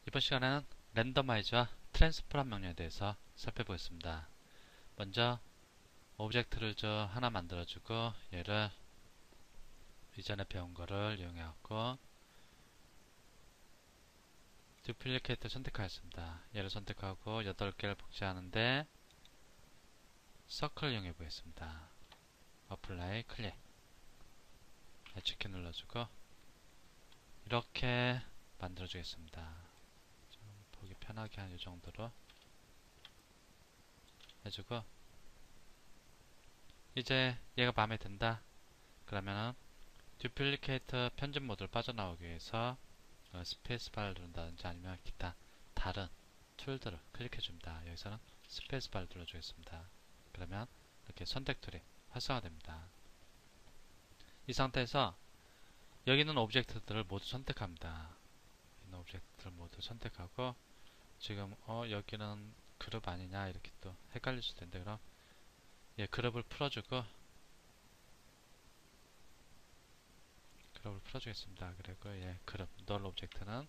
이번 시간에는 랜더마이즈와 트랜스포란 명령에 대해서 살펴보겠습니다. 먼저 오브젝트를 하나 만들어주고 얘를 이전에 배운 거를 이용해갖고 듀플리케이터 선택하였습니다. 얘를 선택하고 8개를 복제하는데 서클을 이용해 보겠습니다. 어플라이 클릭 H키 눌러주고 이렇게 만들어 주겠습니다. 보기 편하게 한 이 정도로 해주고, 이제 얘가 마음에 든다 그러면은 듀플리케이터 편집 모드를 빠져나오기 위해서 스페이스바를 누른다든지 아니면 기타 다른 툴들을 클릭해 줍니다. 여기서는 스페이스바를 눌러주겠습니다. 그러면 이렇게 선택 툴이 활성화됩니다. 이 상태에서 여기 있는 오브젝트들을 모두 선택합니다. 있는 오브젝트를 모두 선택하고, 지금 여기는 그룹 아니냐 이렇게 또 헷갈릴 수도 있는데, 그럼 그룹을 풀어주고 그룹을 풀어주겠습니다. 그리고 그룹 널 오브젝트는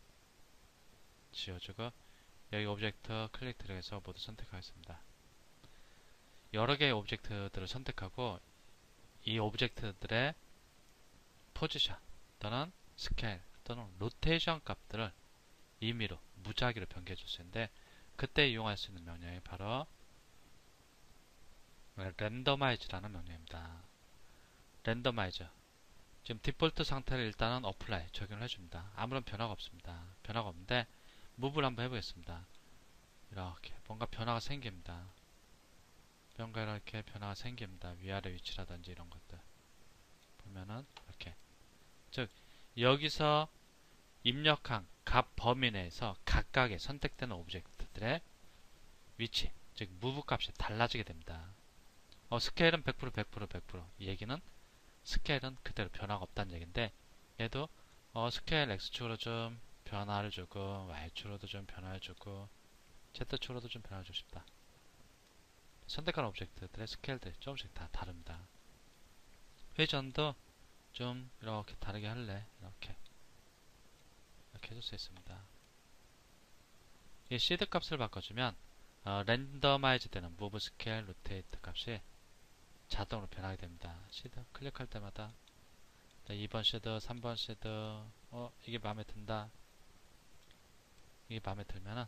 지워주고 여기 오브젝트 클릭 들어가서 모두 선택하겠습니다. 여러 개의 오브젝트들을 선택하고 이 오브젝트들의 포지션 또는 스케일 또는 로테이션 값들을 임의로 무작위로 변경해 줄 수 있는데, 그때 이용할 수 있는 명령이 바로 랜더마이즈라는 명령입니다. 랜더마이즈, 지금 디폴트 상태를 일단은 어플라이 적용을 해줍니다. 아무런 변화가 없습니다. 변화가 없는데 무브를 한번 해보겠습니다. 이렇게 뭔가 변화가 생깁니다. 뭔가 이렇게 변화가 생깁니다. 위아래 위치라든지 이런 것들 보면은 이렇게, 즉 여기서 입력한 값 범위 내에서 각각의 선택되는 오브젝트들의 위치, 즉 무브 값이 달라지게 됩니다. 스케일은 100%, 100%, 100%. 이 얘기는 스케일은 그대로 변화가 없다는 얘기인데, 얘도 스케일 X축으로 좀 변화를 주고 Y축으로도 좀 변화를 주고 Z축으로도 좀 변화를 주고 싶다. 선택한 오브젝트들의 스케일들이 조금씩 다 다릅니다. 회전도 좀 이렇게 다르게 할래. 이렇게 해줄 수 있습니다. 이 시드 값을 바꿔주면 랜더마이즈 되는 무브 스케일 로테이트 값이 자동으로 변하게 됩니다. 시드 클릭할 때마다 2번 시드, 3번 시드, 이게 마음에 든다. 이게 마음에 들면은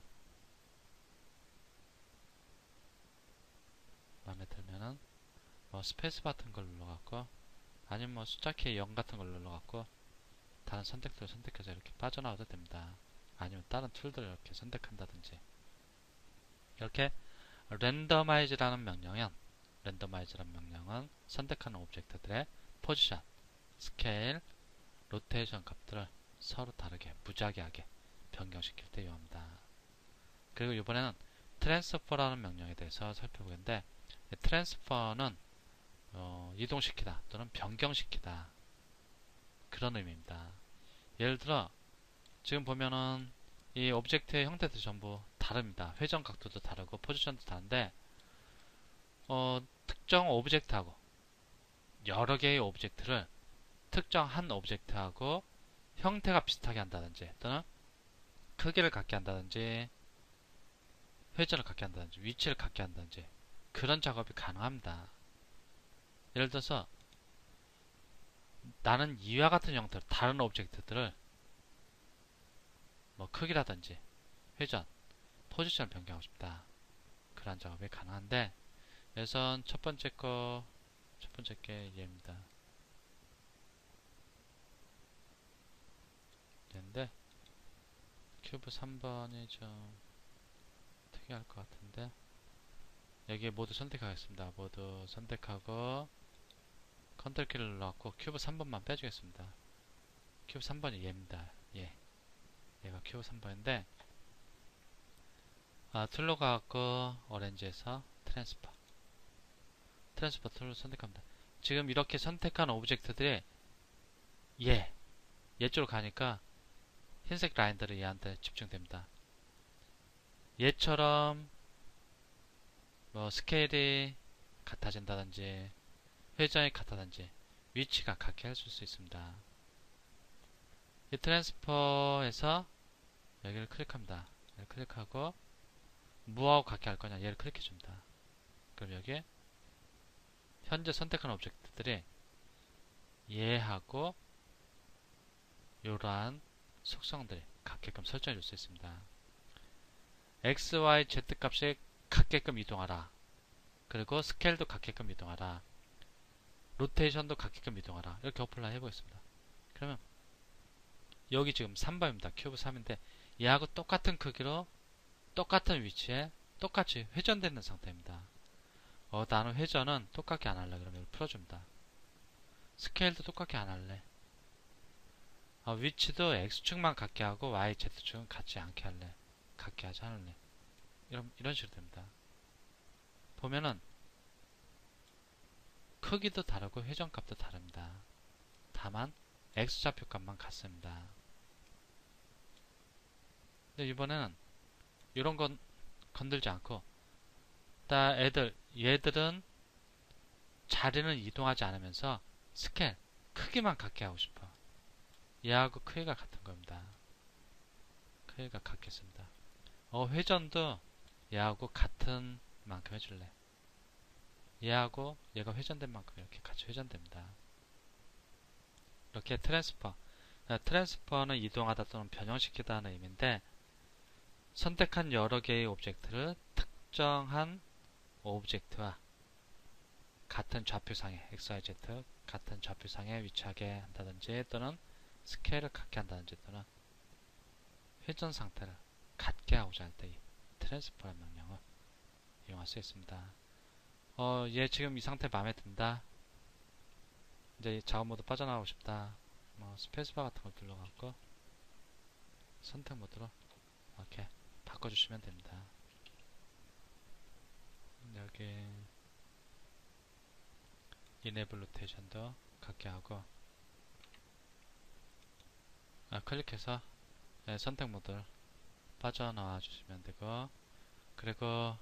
스페이스 같은 걸 눌러갖고, 아니면 숫자 키 0 같은 걸 눌러갖고 다른 선택들을 선택해서 이렇게 빠져나와도 됩니다. 아니면 다른 툴들을 이렇게 선택한다든지. 이렇게 랜더마이즈라는 명령은 선택하는 오브젝트들의 포지션, 스케일, 로테이션 값들을 서로 다르게 무작위하게 변경시킬 때 이용합니다. 그리고 이번에는 트랜스퍼라는 명령에 대해서 살펴보겠는데, 트랜스퍼는 이동시키다 또는 변경시키다, 그런 의미입니다. 예를 들어 지금 보면은 이 오브젝트의 형태도 전부 다릅니다. 회전 각도도 다르고 포지션도 다른데, 특정 오브젝트하고 여러 개의 오브젝트를 특정 한 오브젝트하고 형태가 비슷하게 한다든지 또는 크기를 같게 한다든지 회전을 같게 한다든지 위치를 같게 한다든지 그런 작업이 가능합니다. 예를 들어서 나는 이와 같은 형태로 다른 오브젝트들을 크기라든지 회전, 포지션을 변경하고 싶다. 그런 작업이 가능한데, 우선 첫 번째 게 얘입니다. 얘인데 큐브 3번이 좀 특이할 것 같은데, 여기에 모두 선택하겠습니다. 모두 선택하고 컨트롤 키를 눌러갖고 큐브 3번만 빼주겠습니다. 큐브 3번이 얘입니다. 얘가 큐브 3번인데, 툴로 가갖고 오렌지에서 트랜스퍼 툴을 선택합니다. 지금 이렇게 선택한 오브젝트들이 얘 쪽으로 가니까 흰색 라인들이 얘한테 집중됩니다. 얘처럼 스케일이 같아진다든지 회전이 같다든지 위치가 같게 해줄 수 있습니다. 이 트랜스퍼에서 여기를 클릭합니다. 얘를 클릭하고 뭐하고 같게 할 거냐 얘를 클릭해 줍니다. 그럼 여기에 현재 선택한 오브젝트들이 얘하고 이러한 속성들이 같게끔 설정해 줄 수 있습니다. X, Y, Z 값이 같게끔 이동하라. 그리고 스케일도 같게끔 이동하라. 로테이션도 같게끔 이동하라. 이렇게 어플라이 해보겠습니다. 그러면 여기 지금 3번입니다. 큐브 3인데 얘하고 똑같은 크기로 똑같은 위치에 똑같이 회전되는 상태입니다. 나는 회전은 똑같게 안 할래. 그러면 풀어줍니다. 스케일도 똑같게 안 할래. 위치도 X축만 같게 하고 Y, Z축은 같지 않게 할래. 같게 하지 않을래. 이런 식으로 됩니다. 보면은 크기도 다르고 회전값도 다릅니다. 다만 X좌표 값만 같습니다. 근데 이번에는 이런 건 건들지 않고 얘들은 자리는 이동하지 않으면서 스케일 크기만 같게 하고 싶어. 얘하고 크기가 같은 겁니다. 크기가 같겠습니다. 회전도 얘하고 같은 만큼 해줄래. 얘하고 얘가 회전된 만큼 이렇게 같이 회전됩니다. 이렇게 트랜스퍼는 이동하다 또는 변형시키다는 의미인데 선택한 여러 개의 오브젝트를 특정한 오브젝트와 같은 좌표상에 XYZ 같은 좌표상에 위치하게 한다든지 또는 스케일을 같게 한다든지 또는 회전 상태를 같게 하고자 할 때 이 트랜스퍼라는 명령을 이용할 수 있습니다. 얘 지금 이 상태 마음에 든다. 이제 작업 모드 빠져나가고 싶다. 스페이스바 같은 걸 눌러갖고 선택 모드로 이렇게 바꿔주시면 됩니다. 여기 이네블 로테이션도 같게 하고 클릭해서 선택 모드를 빠져나와 주시면 되고 그리고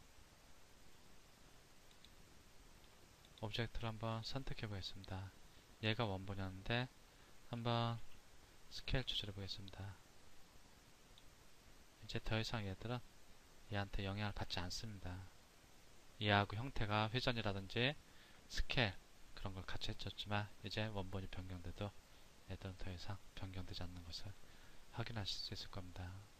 오브젝트를 한번 선택해 보겠습니다. 얘가 원본이었는데 한번 스케일 조절해 보겠습니다. 이제 더 이상 얘들은 얘한테 영향을 받지 않습니다. 얘하고 형태가 회전이라든지 스케일 그런 걸 같이 해줬지만 이제 원본이 변경돼도 얘들은 더 이상 변경되지 않는 것을 확인하실 수 있을 겁니다.